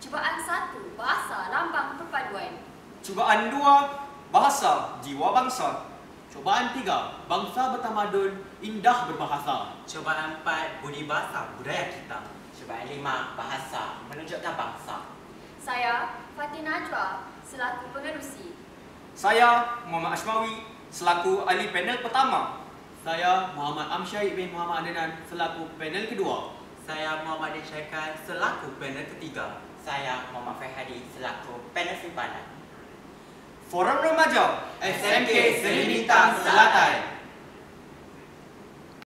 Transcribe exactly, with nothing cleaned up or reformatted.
Cubaan satu, bahasa lambang perpaduan. Cubaan dua, bahasa jiwa bangsa. Cubaan tiga, bangsa bertamadun, indah berbahasa. Cubaan empat, budi bahasa budaya kita. Cubaan lima, bahasa menunjukkan bangsa. Saya, Fatin Najwa, selaku pengerusi. Saya, Muhammad Ashmawi, selaku ahli panel pertama. Saya, Muhammad Amsyahid bin Muhammad Adnan, selaku panel kedua. Saya, Muhammad Syaikan, selaku panel ketiga. Saya, Muhammad Fahadi, selaku panel simpanan. Forum Remaja S M K Seri Bintang Selatan.